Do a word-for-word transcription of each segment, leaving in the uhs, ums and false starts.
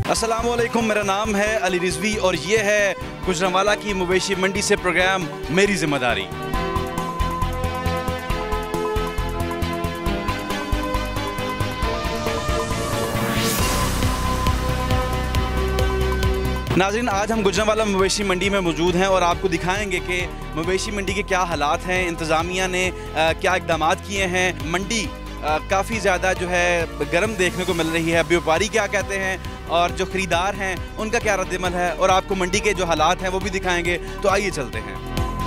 अस्सलामुअलैकुम, मेरा नाम है अली रिजवी और ये है गुजरांवाला की मवेशी मंडी से प्रोग्राम मेरी जिम्मेदारी। नाज़रीन, आज हम गुजरांवाला मवेशी मंडी में मौजूद हैं और आपको दिखाएंगे कि मवेशी मंडी के क्या हालात हैं, इंतज़ामिया ने आ, क्या इक़दाम किए हैं। मंडी काफ़ी ज़्यादा जो है गर्म देखने को मिल रही है। व्यापारी क्या कहते हैं और जो ख़रीदार हैं उनका क्या रद्दअमल है, और आपको मंडी के जो हालात हैं वो भी दिखाएंगे। तो आइए चलते हैं।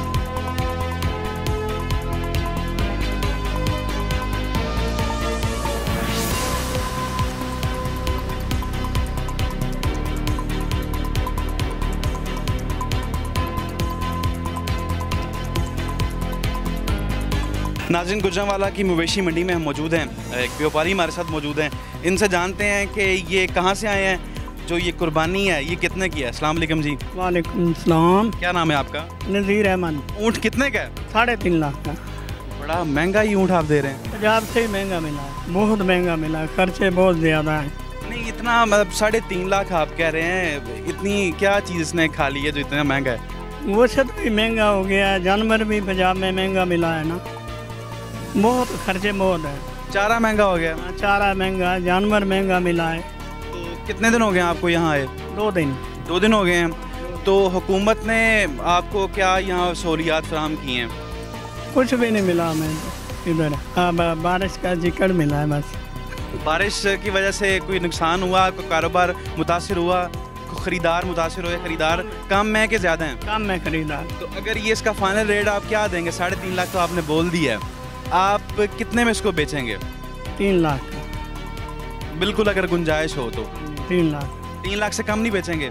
नाज़रीन, गुजरांवाला की मवेशी मंडी में हम मौजूद हैं। एक व्यापारी हमारे साथ मौजूद हैं, इनसे जानते हैं कि ये कहाँ से आए हैं, जो ये कुर्बानी है ये कितने की है। अस्सलाम वालेकुम जी। वालेकुम सलाम। क्या नाम है आपका? नज़ीर अहमद। ऊँट कितने का है? साढ़े तीन लाख का। बड़ा महंगा ही ऊँट आप दे रहे हैं। पंजाब से ही महंगा मिला है, बहुत महंगा मिला है, खर्चे बहुत ज़्यादा हैं। नहीं, इतना मतलब साढ़े तीन लाख आप कह रहे हैं, इतनी क्या चीज़ इसने खा ली है जो इतना महंगा है? वो सब भी महंगा हो गया है, जानवर भी पंजाब में महंगा मिला है ना, बहुत खर्चे बहुत है। चारा महंगा हो गया? चारा महंगा, जानवर महंगा मिला है। तो कितने दिन हो गए आपको यहाँ आए? दो दिन। दो दिन हो गए हैं। तो हुकूमत ने आपको क्या यहाँ सहूलियात फराहम की हैं? कुछ भी नहीं मिला हमें इधर। हाँ, बारिश का जिक्र मिला है बस। बारिश की वजह से कोई नुकसान हुआ, कोई कारोबार मुतासिर हुआ, कोई ख़रीदार मुतासिर हुए? ख़रीदार कम में कि ज़्यादा हैं? कम में ख़रीदार। तो अगर ये इसका फाइनल रेट आप क्या देंगे? साढ़े तीन लाख तो आपने बोल दिया है, आप कितने में इसको बेचेंगे? तीन लाख का। बिल्कुल, अगर गुंजाइश हो तो तीन लाख। तीन लाख से कम नहीं बेचेंगे?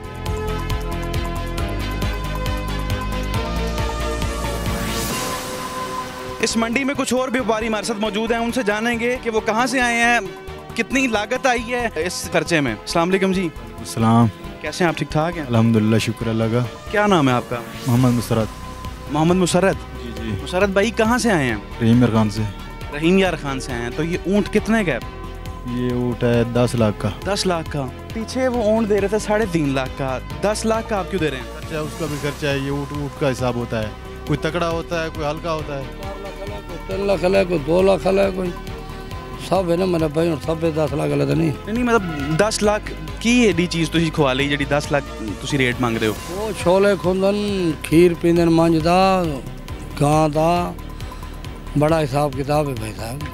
इस मंडी में कुछ और व्यापारी हमारे साथ मौजूद हैं, उनसे जानेंगे कि वो कहाँ से आए हैं, कितनी लागत आई है इस खर्चे में। अस्सलाम वालेकुम जी। सलाम। कैसे हैं आप? ठीक ठाक हैं? अल्हम्दुलिल्लाह, शुक्र अल्लाह का। क्या नाम है आपका? मोहम्मद मुसरत। मोहम्मद मुसरत। जी जी। मुसरत भाई कहाँ से आए हैं? रहीम यार खान से। रहीम यार खान से आए हैं। तो ये ऊँट कितने का है? ये ऊँट है दस लाख का। दस लाख का? पीछे वो ऊँट दे रहे थे साढ़े तीन लाख का, दस लाख का आप क्यों दे रहे हैं? खर्चा उसका भी खर्चा है, ये ऊँट ऊँट का हिसाब होता है, कोई तकड़ा होता है, कोई हल्का होता है। तीन लाख है, कोई दो लाख है, कोई सब है ना मेरा भाई, और सब दस लाख वाला तो नहीं नहीं मतलब दस लाख की एडी चीज़ तुसी खवा ली जी दस लाख तुसी रेट मांग रहे हो? वो छोले खुंदन, खीर पींदन, मंझदा, गां दा, बड़ा हिसाब किताब है भाई साहब।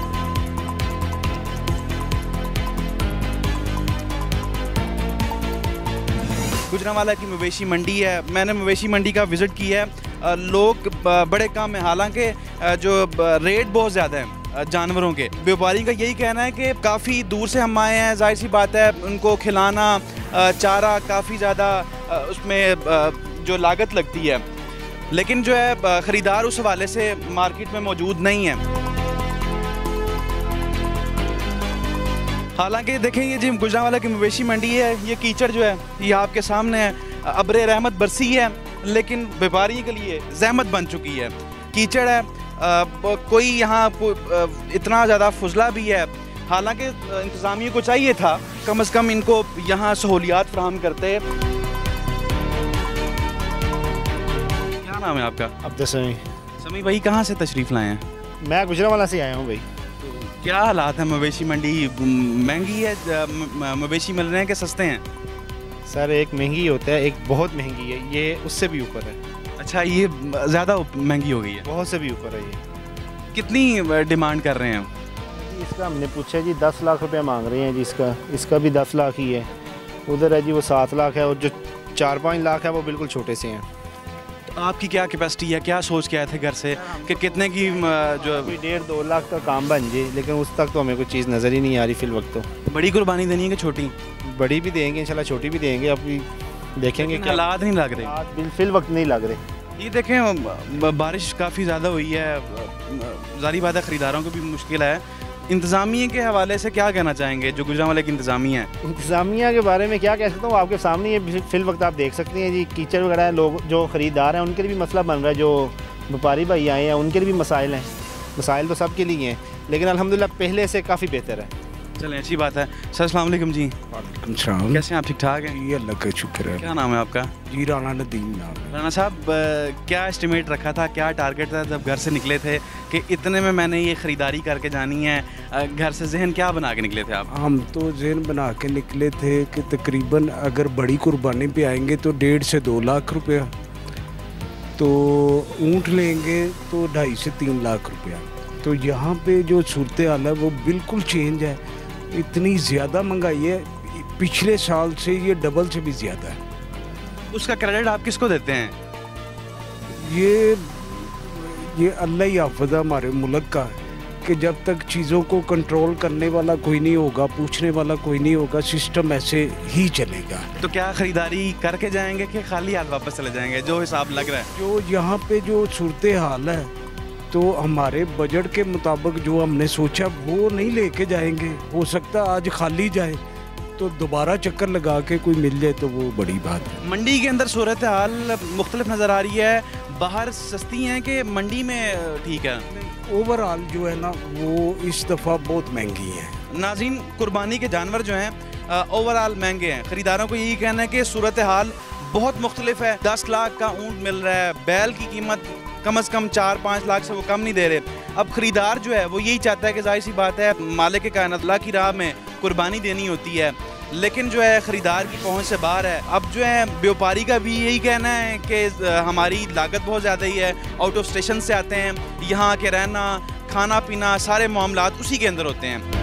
गुजरांवाला की मवेशी मंडी है, मैंने मवेशी मंडी का विज़िट किया है। लोग बड़े कम हैं, हालांकि जो रेट बहुत ज़्यादा है जानवरों के। व्यापारी का यही कहना है कि काफ़ी दूर से हम आए हैं, जाहिर सी बात है उनको खिलाना, चारा काफ़ी ज़्यादा उसमें जो लागत लगती है, लेकिन जो है ख़रीदार उस हवाले से मार्केट में मौजूद नहीं है। हालांकि देखें, ये जो गुजरांवाला की मवेशी मंडी है, ये कीचड़ जो है ये आपके सामने है, अब्रे रहमत बरसी है, लेकिन व्यापारी के लिए ज़हमत बन चुकी है। कीचड़ है, आ, कोई यहाँ को, इतना ज़्यादा फुजला भी है। हालांकि इंतज़ामिया को चाहिए था कम अज़ कम इनको यहाँ सहूलियात फराहम करते। क्या नाम है आपका? अब्दुल समी। समी भाई कहाँ से तशरीफ़ लाए हैं? मैं गुजरांवाला से आया हूँ भाई। क्या हालात है मवेशी मंडी? महंगी है, मवेशी मिल रहे हैं कि सस्ते हैं? सर, एक महंगी होता है, एक बहुत महंगी है, ये उससे भी ऊपर है। अच्छा, ये ज़्यादा महंगी हो गई है? बहुत से भी ऊपर है। ये कितनी डिमांड कर रहे हैं? इसका हमने पूछा जी, दस लाख रुपए मांग रहे हैं जी इसका। इसका भी दस लाख ही है। उधर है जी वो सात लाख है, और जो चार पाँच लाख है वो बिल्कुल छोटे से हैं। तो आपकी क्या कैपेसिटी है, क्या सोच के आए थे घर से कि कितने की जो डेढ़ दो लाख का काम बन जाए, लेकिन उस तक तो हमें कोई चीज़ नज़र ही नहीं आ रही फिल वक्त। तो बड़ी कुर्बानी देनी है कि छोटी? बड़ी भी देंगे इंशाल्लाह, छोटी भी देंगे, अभी देखेंगे। क्या हालात नहीं लग रहे? फिल वक्त नहीं लग रहे। ये देखें, बारिश काफ़ी ज़्यादा हुई है, ज़ाहिर बात है ख़रीदारों को भी मुश्किल है। इंतज़ामिया के हवाले से क्या कहना चाहेंगे, जो गुजरांवाला की इंतज़ामिया है? इंतज़ामिया के बारे में क्या कह सकता हूँ, आपके सामने ये फिल वक्त आप देख सकते हैं जी। कीचड़ वगैरह लोग जो ख़रीदार हैं उनके लिए भी मसला बन रहा है, जो व्यापारी भाई आए हैं उनके लिए भी मसाइल हैं। मसाइल तो सबके लिए हैं, लेकिन अल्हम्दुलिल्लाह पहले से काफ़ी बेहतर है। चलें, अच्छी बात है। सर अस्सलाम वालेकुम जी, वालेकुम। कैसे हैं आप? ठीक ठाक हैं? ये अल्लाह का शुक्र है। क्या नाम है आपका? जी राना नदीम नाम है। राना साहब, अ, क्या एस्टिमेट रखा था, क्या टारगेट था जब घर से निकले थे कि इतने में मैंने ये ख़रीदारी करके जानी है? अ, घर से जहन क्या बना के निकले थे आप? हम तो जहन बना के निकले थे कि तकरीबन अगर बड़ी कुर्बानी पे आएंगे तो डेढ़ से दो लाख रुपया, तो ऊँट लेंगे तो ढाई से तीन लाख रुपया। तो यहाँ पे जो सूरत हाल है वो बिल्कुल चेंज है। इतनी ज़्यादा महंगाई है, पिछले साल से ये डबल से भी ज़्यादा है। उसका क्रेडिट आप किसको देते हैं? ये ये अल्लाह ही हाफ़िज़ हमारे मुल्क का कि जब तक चीज़ों को कंट्रोल करने वाला कोई नहीं होगा, पूछने वाला कोई नहीं होगा, सिस्टम ऐसे ही चलेगा। तो क्या ख़रीदारी करके जाएंगे कि खाली हाथ वापस चले जाएंगे, जो हिसाब लग रहा है? जो यहाँ पे जो सूरत हाल है, तो हमारे बजट के मुताबिक जो हमने सोचा वो नहीं लेके जाएंगे। हो सकता है आज खाली जाए तो दोबारा चक्कर लगा के कोई मिल जाए तो वो बड़ी बात है। मंडी के अंदर सूरत हाल मुख्तलिफ नज़र आ रही है, बाहर सस्ती हैं कि मंडी में ठीक है? ओवरऑल जो है ना वो इस दफ़ा बहुत महंगी है। नाज़रीन, कुर्बानी के जानवर जो हैं ओवरऑल महंगे हैं। ख़रीदारों को यही कहना है कि सूरत हाल बहुत मुख्तलिफ है। दस लाख का ऊँट मिल रहा है, बैल की कीमत कम अज़ कम चार पाँच लाख से वो कम नहीं दे रहे। अब ख़रीदार जो है वो यही चाहता है कि जाहिर सी बात है मालिक कायनात अल्लाह की राह में कुर्बानी देनी होती है, लेकिन जो है ख़रीदार की पहुंच से बाहर है। अब जो है व्यापारी का भी यही कहना है कि हमारी लागत बहुत ज़्यादा ही है, आउट ऑफ स्टेशन से आते हैं, यहाँ के रहना खाना पीना सारे मामलात उसी के अंदर होते हैं।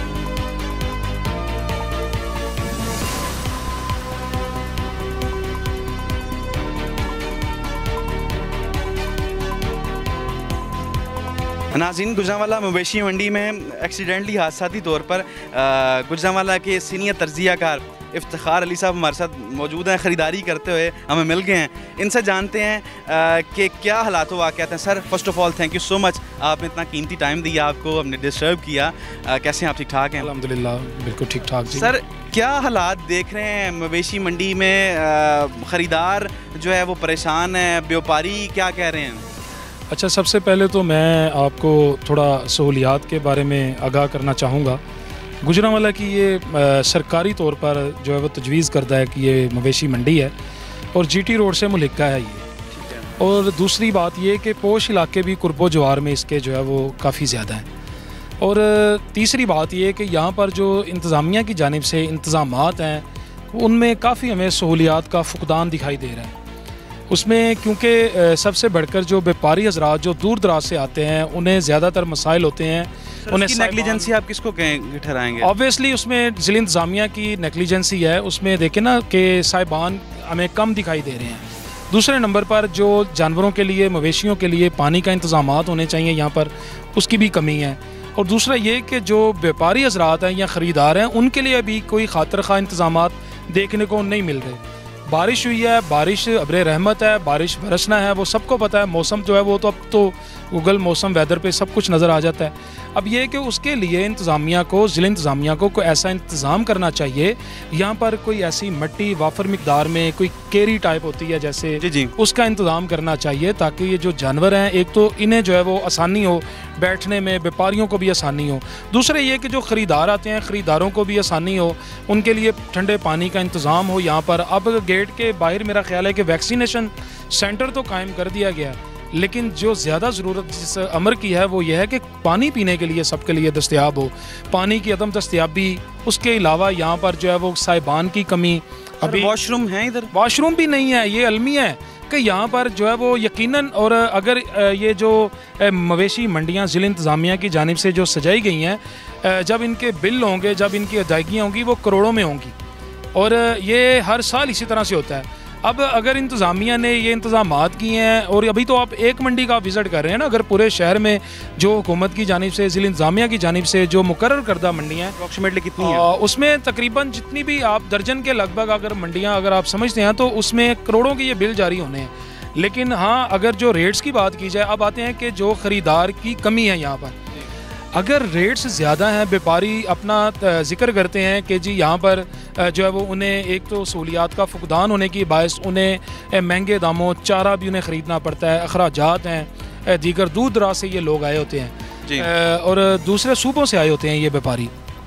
नाज़रीन, गुजरांवाला मवेशी मंडी में एक्सीडेंटली हादसाती तौर पर गुजरांवाला के सीनियर तर्जियाकार इफ्तिखार अली साहब हमारे साथ मौजूद हैं। ख़रीदारी करते हुए हमें मिल गए हैं, इनसे जानते हैं कि क्या हालात वाक़यात हैं। Sir first of all thank you so much, आपने इतना कीमती टाइम दिया, आपको हमने डिस्टर्ब किया। आ, कैसे हैं आप? ठीक ठाक हैं? अल्हम्दुलिल्लाह बिल्कुल ठीक ठाक जी। सर क्या हालात देख रहे हैं मवेशी मंडी में? ख़रीदार जो है वो परेशान है, व्यापारी क्या कह रहे हैं? अच्छा, सबसे पहले तो मैं आपको थोड़ा सहूलियात के बारे में आगाह करना चाहूँगा। गुजरांवाला की ये आ, सरकारी तौर पर जो है वो तजवीज़ करता है कि ये मवेशी मंडी है और जीटी रोड से मुल्का है ये। और दूसरी बात ये कि पोश इलाके भी कुर्बो जवार में इसके जो है वो काफ़ी ज़्यादा हैं। और तीसरी बात ये कि यहाँ पर जो इंतज़ामिया की जानिब से इंतज़ामात हैं उनमें काफ़ी हमें सहूलियात का फुकदान दिखाई दे रहा है। उसमें क्योंकि सबसे बढ़कर जो व्यापारी हजरात जो दूर दराज से आते हैं उन्हें ज़्यादातर मसाइल होते हैं। उन्हें नेगलिजेंसी आप किसको ठहराएंगे? ऑब्वियसली उसमें ज़िला इंतज़ामिया की नेगलिजेंसी है। उसमें देखें ना कि साहिबान हमें कम दिखाई दे रहे हैं। दूसरे नंबर पर जो जानवरों के लिए, मवेशियों के लिए पानी का इंतज़ामात होने चाहिए यहाँ पर, उसकी भी कमी है। और दूसरा ये कि जो व्यापारी हजरात हैं या ख़रीदार हैं उनके लिए भी कोई खातिर खा इंतज़ामात देखने को नहीं मिल रहे। बारिश हुई है, बारिश अब्रे रहमत है, बारिश बरसना है, वो सबको पता है। मौसम जो है वो तो अब तो गूगल मौसम वेदर पे सब कुछ नज़र आ जाता है। अब ये कि उसके लिए इंतज़ामिया को, ज़िला इंतज़ामिया को कोई ऐसा इंतज़ाम करना चाहिए, यहाँ पर कोई ऐसी मट्टी वाफर मिकदार में कोई केरी टाइप होती है जैसे जी जी उसका इंतज़ाम करना चाहिए, ताकि ये जो जानवर हैं एक तो इन्हें जो है वो आसानी हो बैठने में, व्यापारियों को भी आसानी हो। दूसरे ये कि जो ख़रीदार आते हैं ख़रीदारों को भी आसानी हो, उनके लिए ठंडे पानी का इंतज़ाम हो यहाँ पर। अब गेट के बाहर मेरा ख्याल है कि वैक्सीनेशन सेंटर तो कायम कर दिया गया है, लेकिन जो ज़्यादा ज़रूरत जिस अमर की है वो ये है कि पानी पीने के लिए सबके लिए दस्तयाब हो। पानी की अदम दस्तयाबी, उसके अलावा यहाँ पर जो है वो साहिबान की कमी, अभी वॉशरूम है इधर? वॉशरूम भी नहीं है। ये अलमिया है कि यहाँ पर जो है वो यकीनन, और अगर ये जो मवेशी मंडियाँ ज़िला इंतज़ामिया की जानिब से जो सजाई गई हैं, जब इनके बिल होंगे, जब इनकी अदायगियाँ होंगी वो करोड़ों में होंगी, और ये हर साल इसी तरह से होता है। अब अगर इंतज़ामिया ने ये इंतज़ामात किए हैं, और अभी तो आप एक मंडी का विज़िट कर रहे हैं ना, अगर पूरे शहर में जो हुकूमत की जानिब से, ज़िला इंतज़ामिया की जानिब से जो मुकर्रर करदा मंडियाँ अप्रॉक्सीमेटली कितनी है? उसमें तकरीबन जितनी भी आप दर्जन के लगभग अगर मंडियाँ अगर आप समझते हैं तो उसमें करोड़ों के ये बिल जारी होने हैं। लेकिन हाँ, अगर जो रेट्स की बात की जाए, अब आते हैं कि जो ख़रीदार की कमी है यहाँ पर, अगर रेट्स ज़्यादा हैं, व्यापारी अपना जिक्र करते हैं कि जी यहाँ पर जो है वो उन्हें एक तो सहूलियात का फुकदान होने की बायस उन्हें महंगे दामों चारा भी उन्हें ख़रीदना पड़ता है, अखराजात हैं, दीगर दूर दराज से ये लोग आए होते हैं और दूसरे सूबों से आए होते हैं ये व्यापारी।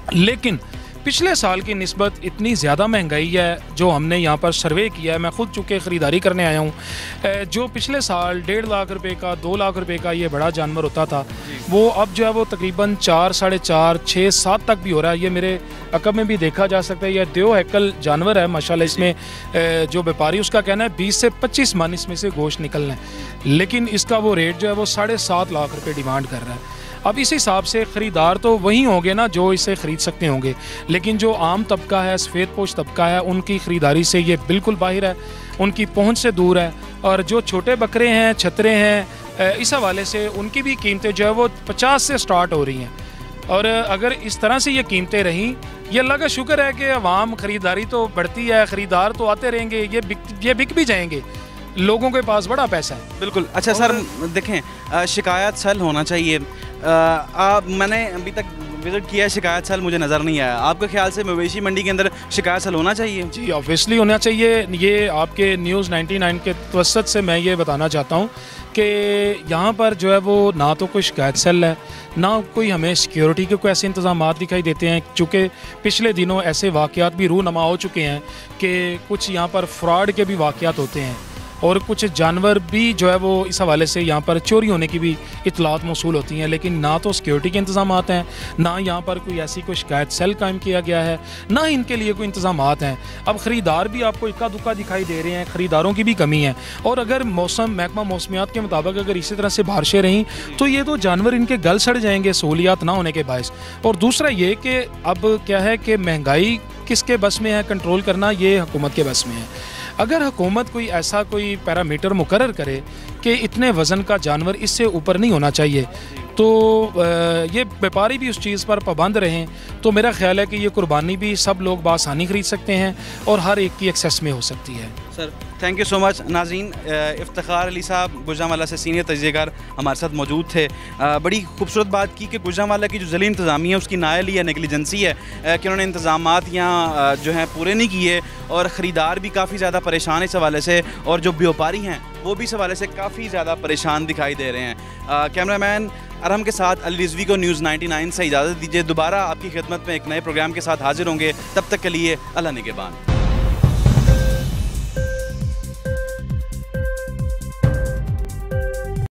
लेकिन पिछले साल की निस्बत इतनी ज़्यादा महंगाई है जो हमने यहाँ पर सर्वे किया है, मैं ख़ुद चूँकि ख़रीदारी करने आया हूँ। जो पिछले साल डेढ़ लाख रुपए का दो लाख रुपए का ये बड़ा जानवर होता था, वो अब जो है वो तकरीबन चार साढ़े चार छः सात तक भी हो रहा है। ये मेरे अकब में भी देखा जा सकता है। यह देव हैकल जानवर है माशाल्लाह। इसमें जो व्यापारी उसका कहना है बीस से पच्चीस मन इसमें से गोश्त निकलना है, लेकिन इसका वो रेट जो है वो साढ़े सात लाख रुपये डिमांड कर रहा है। अब इस हिसाब से ख़रीदार तो वही होंगे ना जो इसे ख़रीद सकते होंगे, लेकिन जो आम तबका है, सफ़ेद पोश तबका है, उनकी ख़रीदारी से ये बिल्कुल बाहर है, उनकी पहुंच से दूर है। और जो छोटे बकरे हैं, छतरे हैं, इस हवाले से उनकी भी कीमतें जो है वो पचास से स्टार्ट हो रही हैं। और अगर इस तरह से ये कीमतें रहीं, ये अल्लाह का शुक्र है कि अवाम ख़रीदारी तो बढ़ती है, ख़रीदार तो आते रहेंगे, ये बिक ये बिक भी जाएंगे, लोगों के पास बड़ा पैसा है। बिल्कुल। अच्छा सर, देखें शिकायत सेल होना चाहिए। आप मैंने अभी तक विज़िट किया है, शिकायत सेल मुझे नज़र नहीं आया। आपके ख्याल से मवेशी मंडी के अंदर शिकायत सेल होना चाहिए? जी ऑब्वियसली होना चाहिए। ये आपके न्यूज़ नाइन्टी नाइन के तवसत से मैं ये बताना चाहता हूँ कि यहाँ पर जो है वो ना तो कोई शिकायत सेल है, ना कोई हमें सिक्योरिटी के कोई ऐसे इंतज़ाम दिखाई देते हैं। चूँकि पिछले दिनों ऐसे वाक़यात भी रूनमा हो चुके हैं कि कुछ यहाँ पर फ्रॉड के भी वाक़यात होते हैं और कुछ जानवर भी जो है वो इस हवाले से यहाँ पर चोरी होने की भी इतलात मौसूल होती हैं। लेकिन ना तो सिक्योरिटी के इंतज़ाम हैं, ना यहाँ पर कोई ऐसी कोई शिकायत सेल कायम किया गया है, ना इनके लिए कोई इंतज़ाम हैं। अब ख़रीदार भी आपको इक्का दुक्का दिखाई दे रहे हैं, ख़रीदारों की भी कमी है। और अगर मौसम महकमा मौसमियात के मुताबिक अगर इसी तरह से बारिशें रहीं तो ये तो जानवर इनके गल सड़ जाएंगे सहूलियात ना होने के बायस। और दूसरा ये कि अब क्या है कि महंगाई किसके बस में है कंट्रोल करना, ये हुकूमत के बस में है। अगर हुकूमत कोई ऐसा कोई पैरामीटर मुकर्रर करे कि इतने वज़न का जानवर इससे ऊपर नहीं होना चाहिए, तो ये व्यापारी भी उस चीज़ पर पाबंद रहें, तो मेरा ख्याल है कि ये कुर्बानी भी सब लोग बासानी ख़रीद सकते हैं और हर एक की एक्सेस में हो सकती है। Sir thank you so much. नाज़रीन, इफ्तिखार अली साहब गुजरांवाला से सीनियर तजज़ियेकार हमारे साथ मौजूद थे। बड़ी खूबसूरत बात की कि गुजरांवाला की जो ज़िली इंतज़ामिया है उसकी नाअहली या नेगलिजेंसी है कि उन्होंने इंतज़ामात यहाँ जो हैं पूरे नहीं किए, और ख़रीदार भी काफ़ी ज़्यादा परेशान इस हवाले से, और जो व्यापारी हैं वो भी इस हवाले से काफ़ी ज़्यादा परेशान दिखाई दे रहे हैं। कैमरामैन अरहम के साथ अली रिजवी को न्यूज़ नाइन्टी नाइन से इजाज़त दीजिए। दोबारा आपकी खिदमत में एक नए प्रोग्राम के साथ हाजिर होंगे, तब तक के लिए अल्लाह निगहबान।